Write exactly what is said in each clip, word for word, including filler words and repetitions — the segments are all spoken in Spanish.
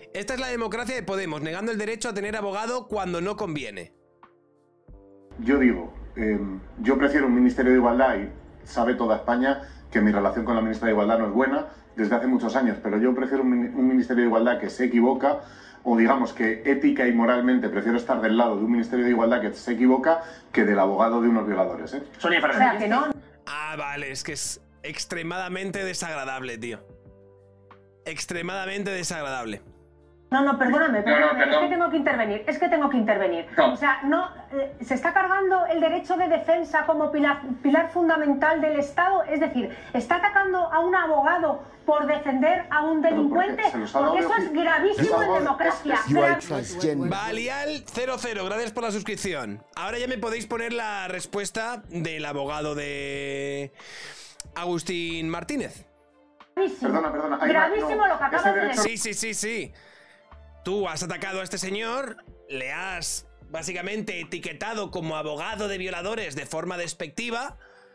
Esta es la democracia de Podemos, negando el derecho a tener abogado cuando no conviene. Yo digo, eh, yo prefiero un Ministerio de Igualdad y sabe toda España que mi relación con la ministra de Igualdad no es buena desde hace muchos años, pero yo prefiero un, un Ministerio de Igualdad que se equivoca, o digamos que ética y moralmente prefiero estar del lado de un Ministerio de Igualdad que se equivoca que del abogado de unos violadores, ¿eh? Sonia Fernández. O sea, que no. Ah, vale, es que es extremadamente desagradable, tío. Extremadamente desagradable. No, no, perdóname, perdóname, No, no, es que tengo que intervenir, es que tengo que intervenir. No. O sea, no, eh, se está cargando el derecho de defensa como pilar, pilar fundamental del Estado, es decir, está atacando a un abogado por defender a un delincuente, porque, porque eso es gravísimo en democracia. Balial cero cero, gracias por la suscripción. Ahora ya me podéis poner la respuesta del abogado de Agustín Martínez. Gravísimo, perdona, perdona. Hay gravísimo no, lo que acabas de decir. Sí, sí, sí, sí. Tú has atacado a este señor, le has básicamente etiquetado como abogado de violadores de forma despectiva,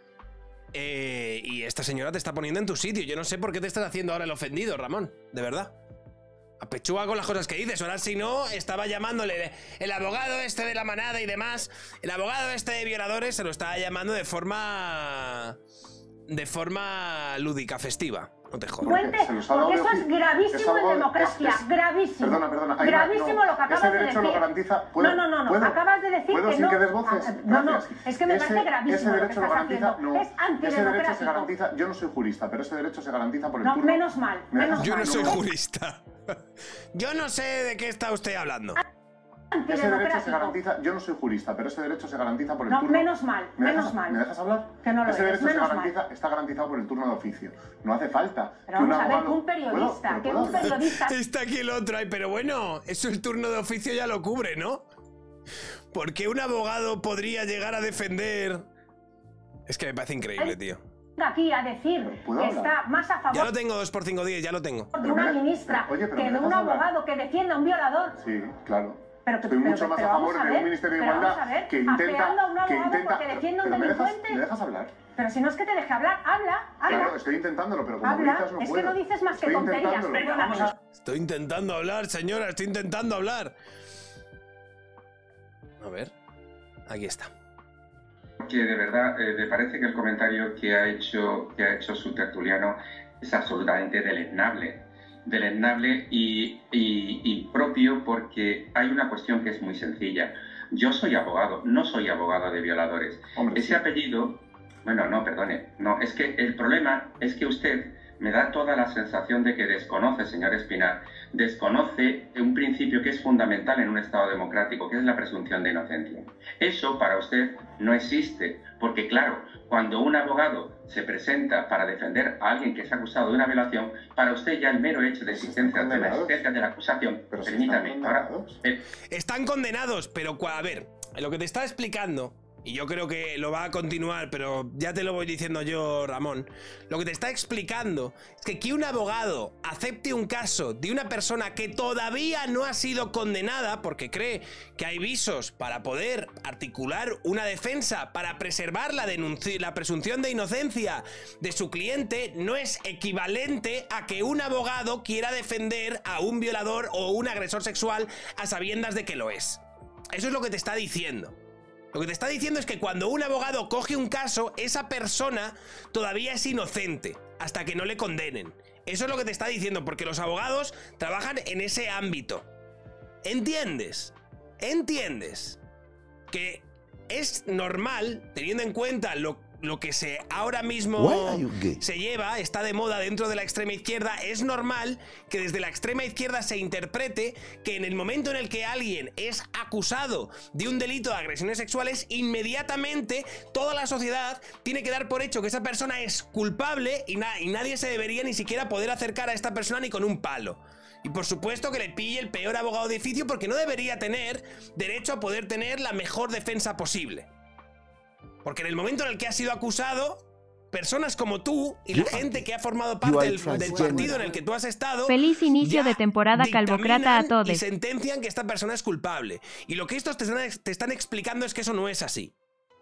eh, y esta señora te está poniendo en tu sitio. Yo no sé por qué te estás haciendo ahora el ofendido, Ramón, de verdad. Apechuga con las cosas que dices. Ahora, si no, estaba llamándole el abogado este de la manada y demás. El abogado este de violadores se lo estaba llamando de forma... de forma lúdica, festiva. No te jodas. Porque, porque eso es gravísimo es algo, en democracia, es, es, gravísimo. Perdona, perdona. Hay gravísimo no, lo que acabas ese de derecho decir. Lo garantiza, ¿puedo, no, no, no, no. ¿puedo? Acabas de decir ¿Puedo que sin no. que des voces? Ah, no, no. Es que me ese, parece gravísimo ese derecho lo que lo estás garantiza, haciendo. no. Es antidemocrático. Ese derecho se garantiza. Yo no soy jurista, pero ese derecho se garantiza por el no, turno. Menos mal. Menos Yo mal. no soy jurista. Yo no sé de qué está usted hablando. Ese derecho se garantiza, yo no soy jurista, pero ese derecho se garantiza por el no, turno. Menos mal, ¿Me menos dejas, mal. ¿Me dejas hablar? Que no lo ese eres, derecho menos se garantiza, mal. está garantizado por el turno de oficio. No hace falta. Pero que vamos un a ver, abogado... que un periodista, ¿Puedo? que un periodista... Está aquí el otro ahí, pero bueno, eso el turno de oficio ya lo cubre, ¿no? Porque un abogado podría llegar a defender... Es que me parece increíble, tío. Aquí a decir que está más a favor... Ya lo tengo dos por cinco diez, ya lo tengo. ...de una ministra oye, que de un abogado hablar. que defienda a un violador. Sí, claro. Pero que, Estoy pero, mucho más pero a favor a ver, de un Ministerio de Igualdad ver, que intenta... a un que intenta porque defiende a un pero me delincuente. dejas, ¿Me dejas hablar? Pero si no es que te deje hablar, habla, habla. Claro, estoy intentándolo, pero como habla. gritas no es puedo. que no dices más estoy que tonterías. Venga, vamos a... Estoy intentando hablar, señora, estoy intentando hablar. A ver, aquí está. Que de verdad eh, me parece que el comentario que ha hecho que ha hecho su tertuliano es absolutamente deleznable, deleznable y, y, y propio, porque hay una cuestión que es muy sencilla. Yo soy abogado, no soy abogado de violadores. Hombre, Ese sí. apellido, bueno, no, perdone, no, es que el problema es que usted me da toda la sensación de que desconoce, señor Espinar, desconoce un principio que es fundamental en un Estado democrático, que es la presunción de inocencia. Eso para usted no existe, porque claro, cuando un abogado se presenta para defender a alguien que es acusado de una violación, para usted ya el mero hecho de existencia de la existencia de la acusación, pero permítame, están ahora... Eh, están condenados, pero a ver, lo que te está explicando... Y yo creo que lo va a continuar, pero ya te lo voy diciendo yo, Ramón. Lo que te está explicando es que que un abogado acepte un caso de una persona que todavía no ha sido condenada porque cree que hay visos para poder articular una defensa para preservar la, la presunción de inocencia de su cliente, no es equivalente a que un abogado quiera defender a un violador o un agresor sexual a sabiendas de que lo es. Eso es lo que te está diciendo. Lo que te está diciendo es que cuando un abogado coge un caso, esa persona todavía es inocente, hasta que no le condenen. Eso es lo que te está diciendo, porque los abogados trabajan en ese ámbito. ¿Entiendes? ¿Entiendes? Que es normal, teniendo en cuenta lo lo que se ahora mismo se lleva, está de moda dentro de la extrema izquierda, es normal que desde la extrema izquierda se interprete que en el momento en el que alguien es acusado de un delito de agresiones sexuales, inmediatamente toda la sociedad tiene que dar por hecho que esa persona es culpable y, na y nadie se debería ni siquiera poder acercar a esta persona ni con un palo. Y por supuesto que le pille el peor abogado de oficio, porque no debería tener derecho a poder tener la mejor defensa posible. Porque en el momento en el que has sido acusado, personas como tú y la gente que ha formado parte del, del partido en el que tú has estado... Feliz inicio de temporada calvocrata a todos. Y sentencian que esta persona es culpable. Y lo que estos te están, te están explicando es que eso no es así.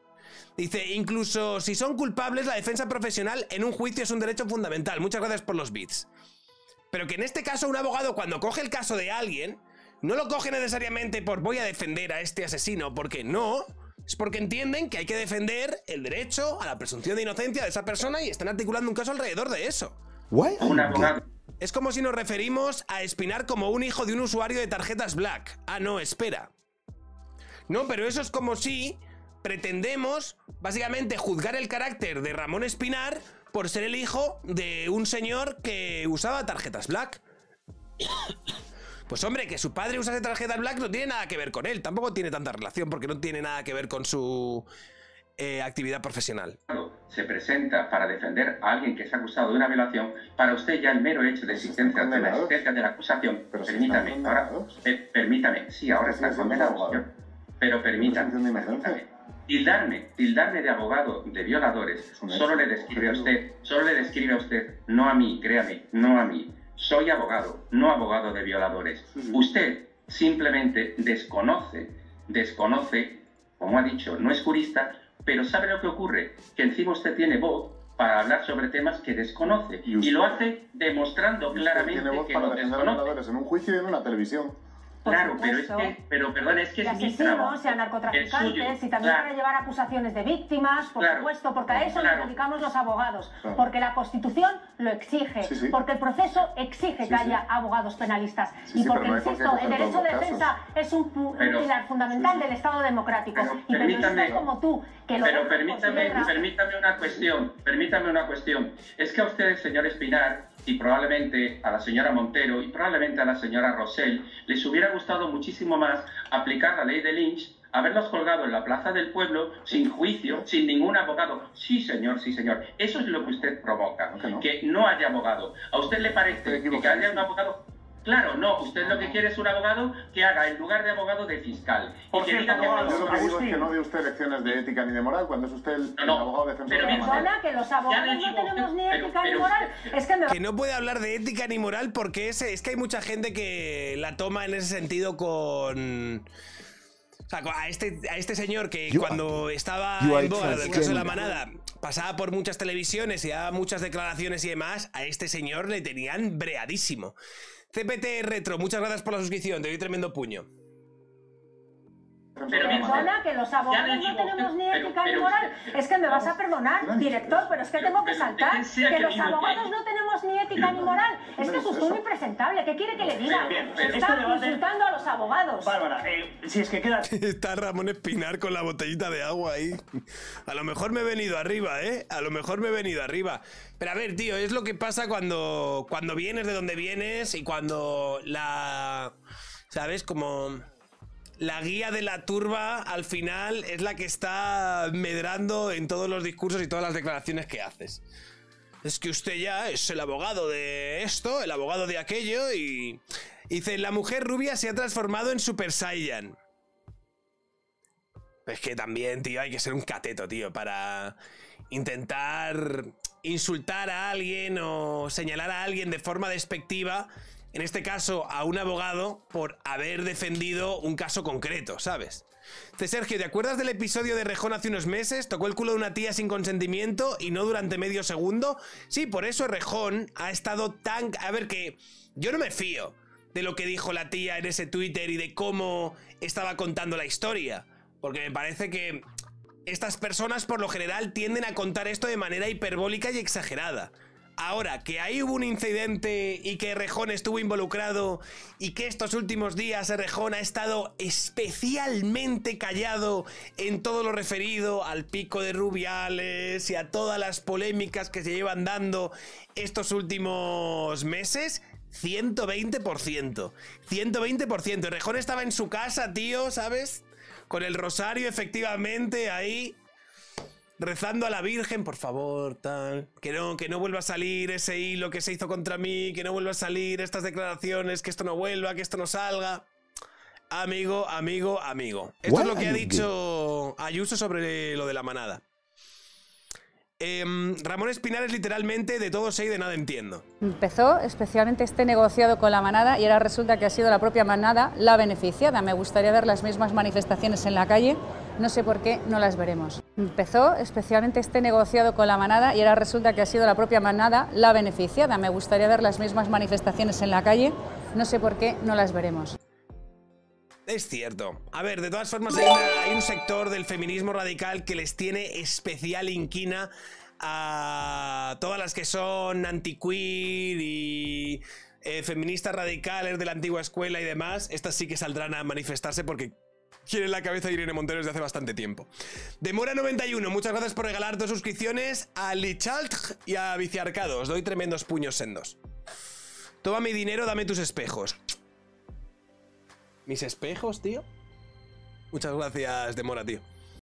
Dice, incluso si son culpables, la defensa profesional en un juicio es un derecho fundamental. Muchas gracias por los bits. Pero que en este caso un abogado cuando coge el caso de alguien, no lo coge necesariamente por voy a defender a este asesino, porque no, es porque entienden que hay que defender el derecho a la presunción de inocencia de esa persona y están articulando un caso alrededor de eso. Un abogado. Es como si nos referimos a Espinar como un hijo de un usuario de tarjetas Black. Ah, no, espera. No, pero eso es como si pretendemos, básicamente, juzgar el carácter de Ramón Espinar por ser el hijo de un señor que usaba tarjetas Black. Pues hombre, que su padre usase tarjetas Black no tiene nada que ver con él. Tampoco tiene tanta relación porque no tiene nada que ver con su eh, actividad profesional. Se presenta para defender a alguien que se ha acusado de una violación. Para usted ya el mero hecho de existencia de la existencia de la acusación, pero permítame, si ahora, eh, permítame, sí, ahora sí, está sí, condenado, señor, pero permítame, permítame. Tildarme, tildarme de abogado de violadores, solo le describe a usted, solo le describe a usted, no a mí, créame, no a mí. Soy abogado, no abogado de violadores. Usted simplemente desconoce, desconoce, como ha dicho, no es jurista, pero ¿sabe lo que ocurre? Que encima usted tiene voz para hablar sobre temas que desconoce. Y, usted, y lo hace demostrando claramente tiene voz que para lo defender desconoce. A violadores en un juicio y en una televisión. Claro, pero es que, pero perdón, es que y es mi asesinos, trabajo. y a narcotraficantes, suyo, y también claro. para llevar acusaciones de víctimas, por Claro, supuesto, porque a eso claro. nos dedicamos los abogados, Claro. porque la Constitución lo exige, Sí, sí. porque el proceso exige Sí, que sí. haya abogados penalistas, Sí, y sí, porque, pero no hay por qué insisto, el coger derecho todos de los defensa es un, pu- un Pero- pilar fundamental sí, sí. del Estado democrático, Pero y periodistas permítame- como tú, que lo Pero dejan por permítame, tierra. permítame una cuestión, permítame una cuestión. Es que a usted, señor Espinar, y probablemente a la señora Montero, y probablemente a la señora Rosell, les hubiera gustado muchísimo más aplicar la ley de Lynch, haberlos colgado en la plaza del pueblo, sin juicio, sin ningún abogado. Sí, señor, sí, señor. Eso es lo que usted provoca, ¿No que no? que no haya abogado. ¿A usted le parece Estoy que, que equivocado, haya sí. un abogado? Claro, no. Usted lo que quiere es un abogado que haga en lugar de abogado de fiscal. Por y que cierto, diga que abogado, Yo lo que digo es Agustín. que no dé usted lecciones de ética ni de moral cuando es usted el, No, no, el abogado defensor pero de la mire, mano. Perdona, que los abogados Ya le no digo, tenemos ni pero- ética ni pero moral, usted- es que me Que no puede hablar de ética ni moral porque es, es que hay mucha gente que la toma en ese sentido con... O sea, a este, a este señor que You cuando estaba you are en boga del caso de la transgender. manada pasaba por muchas televisiones y daba muchas declaraciones y demás, a este señor le tenían breadísimo. C P T Retro, muchas gracias por la suscripción, te doy tremendo puño. Pero mire, Perdona, que los abogados ya le no digo, tenemos ni pero- ética ni pero moral. usted- Es que me vas a perdonar, Pero- director, pero es que pero- tengo que pero- saltar. ¿quién sea Que que los diga que- abogados no tenemos ni ética ni moral. Es que es usted un impresentable. ¿Qué quiere que le diga? Bien, pero Está este debate- insultando a los abogados. Bárbara, eh, si es que queda... Está Ramón Espinar con la botellita de agua ahí. A lo mejor me he venido arriba, ¿eh? A lo mejor me he venido arriba. Pero a ver, tío, es lo que pasa cuando, cuando vienes de donde vienes y cuando la... ¿Sabes? Como... La guía de la turba, al final, es la que está medrando en todos los discursos y todas las declaraciones que haces. Es que usted ya es el abogado de esto, el abogado de aquello y... Dice, la mujer rubia se ha transformado en Super Saiyan. Es que también, tío, hay que ser un cateto, tío, para intentar insultar a alguien o señalar a alguien de forma despectiva, en este caso a un abogado, por haber defendido un caso concreto, ¿sabes? Dice, Sergio, ¿te acuerdas del episodio de Rejón hace unos meses? Tocó el culo de una tía sin consentimiento y no durante medio segundo. Sí, por eso Rejón ha estado tan... A ver, que yo no me fío de lo que dijo la tía en ese Twitter y de cómo estaba contando la historia. Porque me parece que estas personas por lo general tienden a contar esto de manera hiperbólica y exagerada. Ahora, que ahí hubo un incidente y que Rejón estuvo involucrado y que estos últimos días Rejón ha estado especialmente callado en todo lo referido al pico de Rubiales y a todas las polémicas que se llevan dando estos últimos meses, ciento veinte por ciento. ciento veinte por ciento. Rejón estaba en su casa, tío, ¿sabes? Con el rosario, efectivamente, ahí... rezando a la Virgen, por favor, tal. Que no, que no vuelva a salir ese hilo que se hizo contra mí, que no vuelva a salir estas declaraciones, que esto no vuelva, que esto no salga. Amigo, amigo, amigo. Esto es lo que ha dicho Ayuso sobre lo de la manada. Eh, Ramón Espinar es literalmente de todo sé y de nada entiendo. Empezó especialmente este negociado con la manada y ahora resulta que ha sido la propia manada la beneficiada. Me gustaría ver las mismas manifestaciones en la calle, no sé por qué no las veremos. Empezó especialmente este negociado con la manada y ahora resulta que ha sido la propia manada la beneficiada. Me gustaría ver las mismas manifestaciones en la calle, no sé por qué no las veremos. Es cierto. A ver, de todas formas hay, una, hay un sector del feminismo radical que les tiene especial inquina a todas las que son anti-queer y eh, feministas radicales de la antigua escuela y demás. Estas sí que saldrán a manifestarse porque quieren la cabeza de Irene Montero desde hace bastante tiempo. Demora noventa y uno, muchas gracias por regalar dos suscripciones a Lichalt y a Viciarcado. Os doy tremendos puños sendos. Toma mi dinero, dame tus espejos. ¿Mis espejos, tío? Muchas gracias, Demora, tío.